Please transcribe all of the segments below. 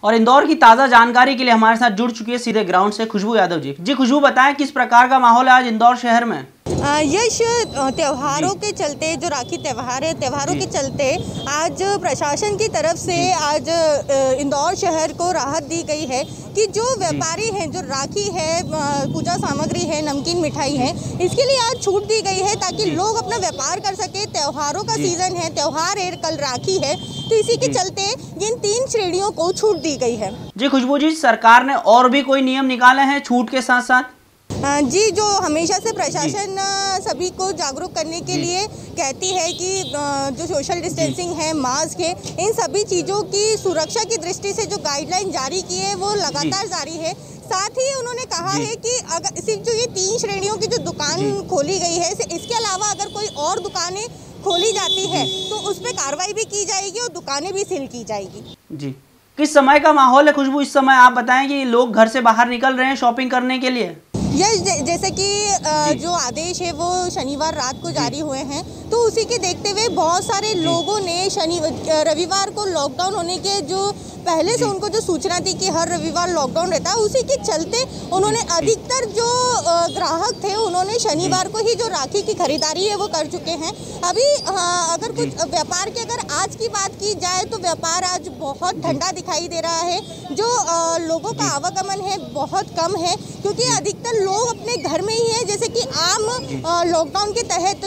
और इंदौर की ताज़ा जानकारी के लिए हमारे साथ जुड़ चुकी है सीधे ग्राउंड से खुशबू यादव जी। जी खुशबू, बताएं किस प्रकार का माहौल है आज इंदौर शहर में? यश, त्योहारों के चलते, जो राखी त्यौहार है, त्योहारों के चलते आज प्रशासन की तरफ से आज इंदौर शहर को राहत दी गई है कि जो व्यापारी हैं, जो राखी है, पूजा सामग्री है, नमकीन मिठाई है, इसके लिए आज छूट दी गई है ताकि लोग अपना व्यापार कर सके। त्योहारों का सीजन है, त्योहार है, कल राखी है, तो इसी के चलते इन 3 श्रेणियों को छूट दी गई है। जी खुशबू जी, सरकार ने और भी कोई नियम निकाले हैं छूट के साथ साथ? जी, जो हमेशा से प्रशासन सभी को जागरूक करने के लिए कहती है कि जो सोशल डिस्टेंसिंग है, मास्क है, इन सभी चीज़ों की सुरक्षा की दृष्टि से जो गाइडलाइन जारी की है वो लगातार जारी है। साथ ही उन्होंने कहा है कि अगर सिर्फ जो ये 3 श्रेणियों की जो दुकान खोली गई है, इसके अलावा अगर कोई और दुकानें खोली जाती है तो उस पर कार्रवाई भी की जाएगी और दुकानें भी सील की जाएगी। जी, किस समय का माहौल है खुशबू इस समय? आप बताएं कि लोग घर से बाहर निकल रहे हैं शॉपिंग करने के लिए? जैसे कि जो आदेश है वो शनिवार रात को जारी हुए हैं, तो उसी के देखते हुए बहुत सारे लोगों ने रविवार को लॉकडाउन होने के जो पहले से उनको जो सूचना थी कि हर रविवार लॉकडाउन रहता है, उसी के चलते उन्होंने अधिकतर जो ग्राहक थे उन्होंने शनिवार को ही जो राखी की खरीदारी है वो कर चुके हैं। अभी अगर कुछ व्यापार की अगर आज की बात की जाए तो व्यापार आज बहुत ठंडा दिखाई दे रहा है। जो लोगों का आवागमन है बहुत कम है, क्योंकि अधिकतर लोग अपने घर में ही है। जैसे कि आम लॉकडाउन के तहत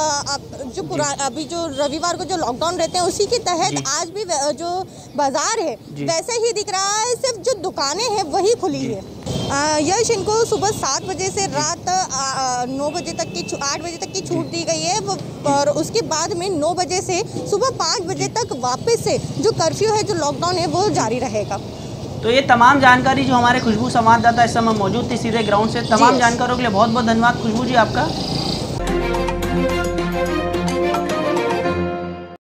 जो अभी जो रविवार को जो लॉकडाउन रहते हैं उसी के तहत आज भी जो बाजार है वैसे ही दिख रहा है, सिर्फ जो दुकानें हैं वही खुली है। यश, इनको सुबह 7 बजे से रात 9 बजे तक की 8 बजे तक की छूट दी गई है और उसके बाद में 9 बजे से सुबह 5 बजे तक वापस से जो कर्फ्यू है, जो लॉकडाउन है वो जारी रहेगा। तो ये तमाम जानकारी जो हमारे खुशबू संवाददाता इस समय मौजूद थी सीधे ग्राउंड से, तमाम जानकारियों के लिए बहुत बहुत धन्यवाद खुशबू जी आपका।